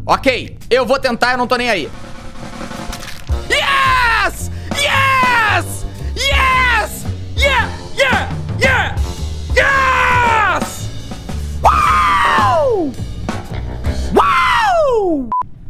Ok, eu vou tentar, eu não tô nem aí. Yes! Yes! Yes! Yeah! Yeah! Yeah! Yes! Uau! Uau!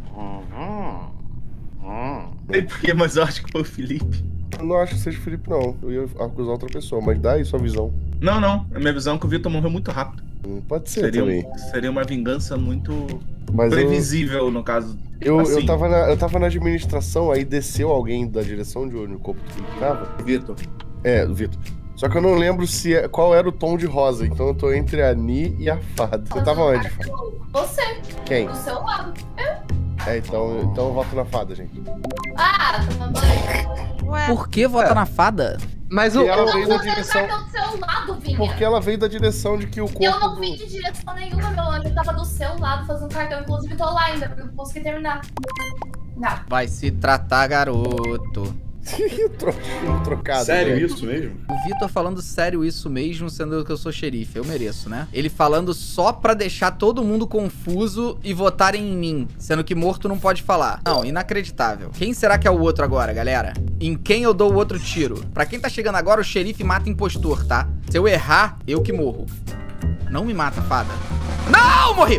Não sei porquê, mas eu acho que foi o Felipe. Eu não acho que seja o Felipe, não. Eu ia acusar outra pessoa, mas dá aí sua visão. Não. A minha visão é que o Vitor morreu muito rápido. Pode ser também. Seria uma vingança muito Mas previsível, no caso. Eu assim. tava na administração, aí desceu alguém da direção de onde o corpo do Felipe tava. Vitor. É, do Vitor. Só que eu não lembro qual era o tom de rosa, então eu tô entre a Ni e a Fada. Você tava onde, Fada? Você. Quem? Do seu lado. Então eu voto na Fada, gente. Ah, toma banho. Ué. Por que vota na Fada? Mas Porque ela Eu veio não da vou direção. cartão do seu lado, Vinha. Porque ela veio da direção de que o corpo. Eu não vim de direção nenhuma, meu anjo. Eu tava do seu lado fazendo cartão. Inclusive, tô lá ainda, porque eu não consegui terminar. Não. Vai se tratar, garoto. Trocado. Sério né? isso mesmo? O Vitor falando sério isso mesmo, sendo que eu sou xerife. Eu mereço, né? Ele falando só pra deixar todo mundo confuso e votarem em mim, sendo que morto não pode falar. Não, inacreditável. Quem será que é o outro agora, galera? Em quem eu dou o outro tiro? Pra quem tá chegando agora, o xerife mata impostor, tá? Se eu errar, eu que morro. Não me mata, Fada. Não! Morri!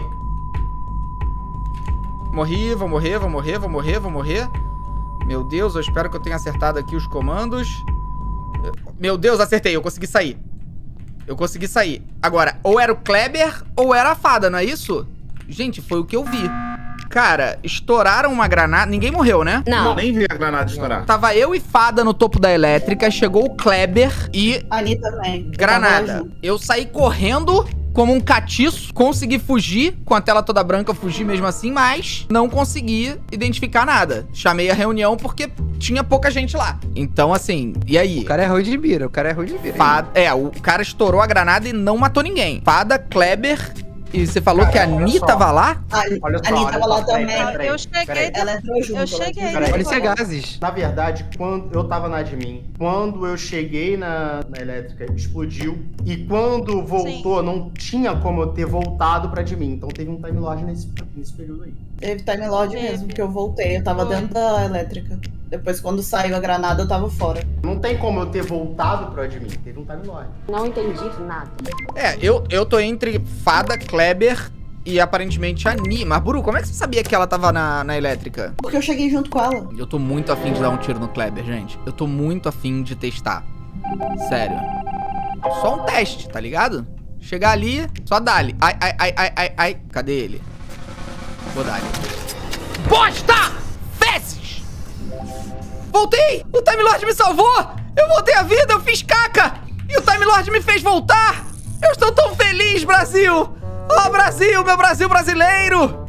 Morri, vou morrer. Meu Deus, eu espero que eu tenha acertado aqui os comandos. Meu Deus, acertei, eu consegui sair. Agora, ou era o Kleber ou era a Fada, não é isso? Gente, foi o que eu vi. Cara, estouraram uma granada. Ninguém morreu, né? Não, nem vi a granada estourar. Tava eu e Fada no topo da elétrica, chegou o Kleber e... Ali também. Granada. Eu saí correndo como um catiço, consegui fugir, com a tela toda branca, eu fugi mesmo assim, mas não consegui identificar nada. Chamei a reunião porque tinha pouca gente lá. Então, assim, e aí? O cara é ruim de mira, Fada, o cara estourou a granada e não matou ninguém. Fada, Kleber... E você falou que a Ni tava lá? Olha só, a Ni tava lá também. Eu cheguei. Ela entrou junto. Eu cheguei. Pode ser gases. Na verdade, quando eu tava na admin, quando eu cheguei na elétrica, explodiu. E quando voltou, não tinha como eu ter voltado pra admin. Então teve um Time Lord nesse período aí. Teve Time Lord mesmo, que eu voltei. Eu tava dentro da elétrica. Depois, quando saiu a granada, eu tava fora. Não tem como eu ter voltado pro admin. Teve um Time Lord. Não entendi nada. Eu tô entre Fada, Kleber e aparentemente a Ni. Mas, Buru, como é que você sabia que ela tava na elétrica? Porque eu cheguei junto com ela. Eu tô muito afim de dar um tiro no Kleber, gente. Eu tô muito afim de testar. Sério. Só um teste, tá ligado? Chegar ali, só dá-lhe. Ai. Cadê ele? Vou dar-lhe. Bosta! Fezes! Voltei! O Time Lord me salvou! Eu voltei à vida, eu fiz caca! E o Time Lord me fez voltar! Eu estou tão feliz, Brasil! Oh, Brasil, meu Brasil brasileiro!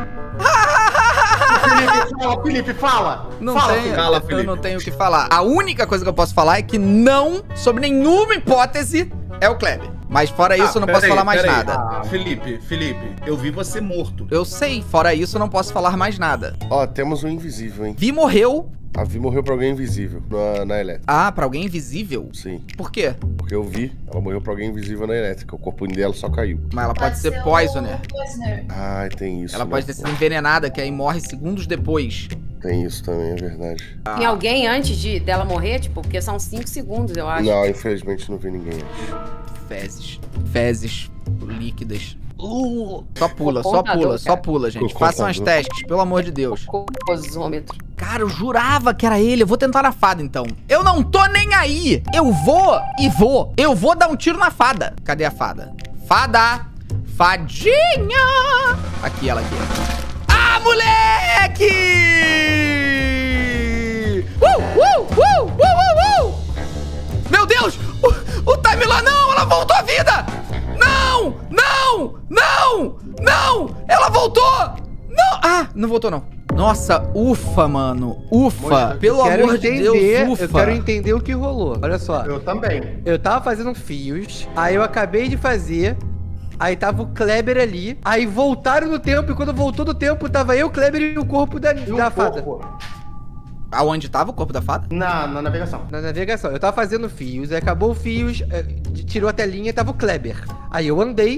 Felipe, fala! Não fala, tenho, fala, eu Felipe. não tenho o que falar. A única coisa que eu posso falar é que não, sob nenhuma hipótese, é o Kleber. Mas fora isso, eu não posso falar mais nada. Felipe, eu vi você morto. Eu sei, fora isso, eu não posso falar mais nada. Ó, temos um invisível, hein? Vi morreu. A Vi morreu pra alguém invisível na elétrica. Ah, pra alguém invisível? Sim. Por quê? Porque eu vi, ela morreu pra alguém invisível na elétrica. O corpo dela só caiu. Mas ela pode ser poisoner. Ai, tem isso. Ela né? pode ter sido envenenada, que aí morre segundos depois. Tem isso também, é verdade. Tem alguém antes dela morrer? Tipo, porque são 5 segundos, eu acho. Não, infelizmente não vi ninguém antes. Fezes líquidas. Só pula, gente. Façam as testes, pelo amor de Deus. Cocôzômetro. Cara, eu jurava que era ele. Eu vou tentar na Fada, então. Eu não tô nem aí. Eu vou. Eu vou dar um tiro na Fada. Cadê a Fada? Fada! Fadinha! Aqui, ela aqui. Ah, moleque! Meu Deus! O Time lá não! Ela voltou à vida! Não! Ela voltou! Não! Ah, não voltou, não. Nossa, ufa, mano. Ufa. Pelo amor de Deus, ufa. Eu quero entender o que rolou. Olha só. Eu também. Eu tava fazendo fios, aí eu acabei de fazer, aí tava o Kleber ali, aí voltaram no tempo, e quando voltou do tempo, tava eu, o Kleber e o corpo da Fada. Aonde tava o corpo da Fada? Na navegação. Na navegação. Eu tava fazendo fios, aí acabou o fios, tirou a telinha e tava o Kleber. Aí eu andei,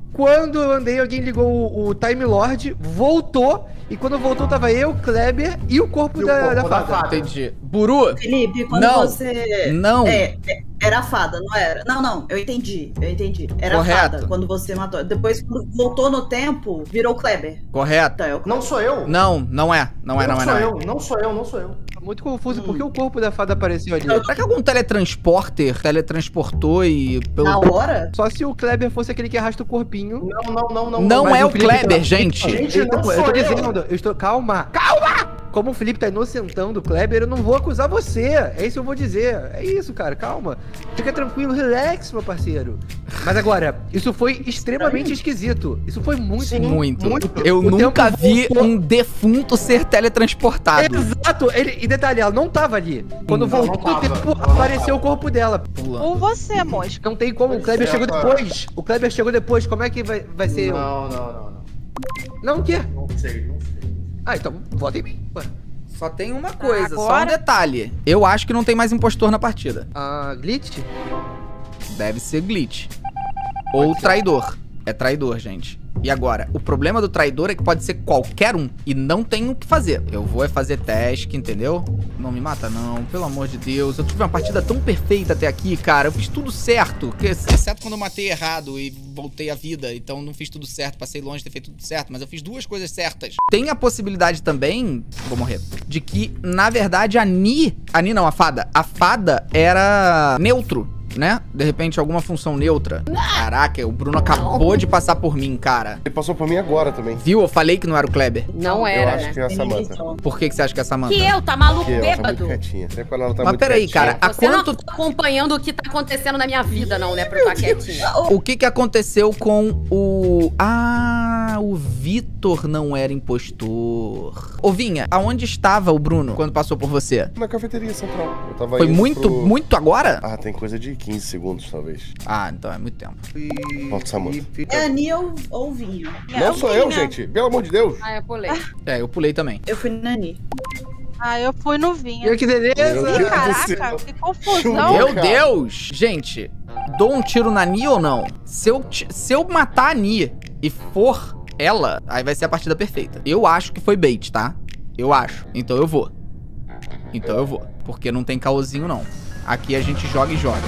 Quando eu andei, alguém ligou o Time Lord, voltou. E quando voltou, tava eu, Kleber e o corpo da fada. Entendi. Buru? Felipe, quando Não. você... Não. Era a fada, não era? Não, eu entendi. Era Correto. a fada, quando você matou. Depois, quando voltou no tempo, virou o Kleber. Correto. Então, é o Não sou eu. Não é. Não é. Não sou eu. Tô muito confuso porque o corpo da fada apareceu ali. Será que algum teletransportou e... Na hora? Só se o Kleber fosse aquele que arrasta o corpinho. Não Mas é o Felipe Kleber, tá- gente. Gente, não eu sou tô eu. dizendo, Calma! Como o Felipe tá inocentando o Kleber, eu não vou acusar você. É isso que eu vou dizer. É isso, cara, calma. Fica tranquilo, relax, meu parceiro. Mas agora, isso foi extremamente esquisito. Isso foi muito. Muito. Eu nunca vi um defunto ser teletransportado. Exato. E detalhe, ela não tava ali. Quando Não, voltou não o tava. tempo, Ela não apareceu o corpo dela. Ou você, mosca. Não tem como, o Kleber chegou depois. O Kleber chegou depois, como é que vai ser? Não. Não, o quê? Não sei. Ah, então vota em mim. Ué. Só tem uma coisa, só um Agora? detalhe. Eu acho que não tem mais impostor na partida. Ah, Glitch? Deve ser glitch. Ou traidor. É traidor, gente. E agora, o problema do traidor é que pode ser qualquer um e não tem o que fazer. Eu vou fazer task, entendeu? Não me mata não, pelo amor de Deus. Eu tive uma partida tão perfeita até aqui, cara. Eu fiz tudo certo. Exceto quando eu matei errado e voltei à vida. Então não fiz tudo certo, passei longe de ter feito tudo certo. Mas eu fiz duas coisas certas. Tem a possibilidade também, vou morrer, de que, na verdade, a fada era neutro. Né? De repente, alguma função neutra. Caraca, o Bruno acabou de passar por mim, cara. Ele passou por mim agora também. Viu? Eu falei que não era o Kleber. Não Eu era, acho né? que é a Samantha. Por que você acha que é a Samantha? Que eu, tá maluco, Porque ela tá muito bêbado? quietinha. Sempre quando ela tá Mas muito peraí, quietinha. cara, há Você não quanto... tá acompanhando o que tá acontecendo na minha vida, não, né? Pra eu estar quietinha. O que aconteceu com o... Ah, o Vitor não era impostor. Ô, Vinha, aonde estava o Bruno quando passou por você? Na cafeteria central. Eu tava Foi indo muito agora? Ah, tem coisa de 15 segundos, talvez. Ah, então é muito tempo. Volta, Samantha. É Ani ou Vinho? Não sou eu, gente. Pelo amor de Deus. Ah, eu pulei. É, eu pulei também. Eu fui na Ani. Ah, eu fui no vinho. Que beleza! Meu Deus do céu. Caraca, que confusão. Meu cara. Deus! Gente, dou um tiro na Ni ou não? Se eu matar a Ni e for ela, aí vai ser a partida perfeita. Eu acho que foi bait, tá? Eu acho. Então eu vou. Porque não tem caosinho, não. Aqui a gente joga e joga.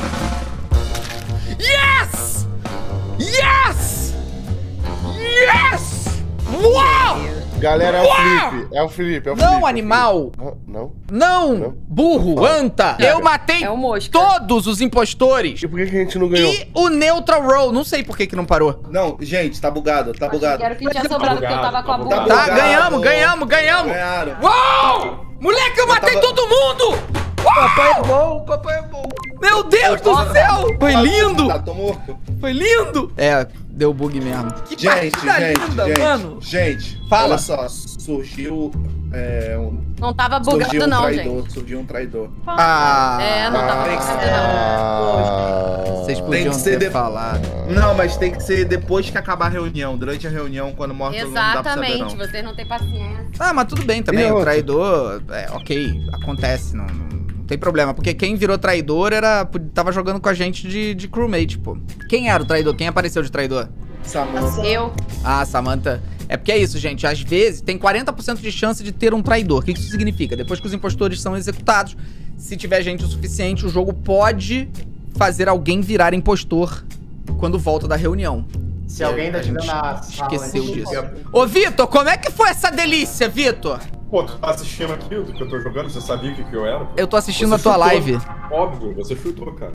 Yes! Yes! Yes! Uau! Galera, é o Felipe. É o Felipe. Não, animal! Não? Não! Burro, anta! Eu matei É o mosca. todos os impostores! E por que a gente não ganhou? E o Neutral Roll, não sei por que não parou. Não, gente, tá bugado, tá bugado. Quero que tinha sobrado, porque eu tava com a Tá boca. Tá, bugado. ganhamos! Ganharam. Uau! Moleque, eu matei todo mundo! Papai é bom. Meu Deus do céu! Foi lindo! Tá, tô morto. Foi lindo! É, deu bug mesmo. Que Gente, partida linda, mano! Gente, Fala. olha só, surgiu Não tava bugado, não, traidor, gente. surgiu um traidor. Ah, É, não tava tem que ser- bugado, não. vocês Tem podiam que ser ter de- falado. Não, mas tem que ser depois que acabar a reunião. Durante a reunião, quando morre todo mundo, não dá pra saber, Exatamente, não. vocês não têm paciência. Ah, mas tudo bem também, E o outra? traidor, ok, acontece, não tem problema, porque quem virou traidor tava jogando com a gente de crewmate, pô. Quem era o traidor? Quem apareceu de traidor? Samantha. Eu. Ah, Samantha. É porque é isso, gente, às vezes tem 40% de chance de ter um traidor. O que isso significa? Depois que os impostores são executados, se tiver gente o suficiente, o jogo pode fazer alguém virar impostor quando volta da reunião. Se alguém ainda A gente estiver na sala, esqueceu a gente disso. fica- Ô, Vitor, como é que foi essa delícia, Vitor? Pô, tu tá assistindo aqui do que eu tô jogando? Você sabia o que eu era? Eu tô assistindo Você a tua chutou. live. Óbvio, você chutou, cara.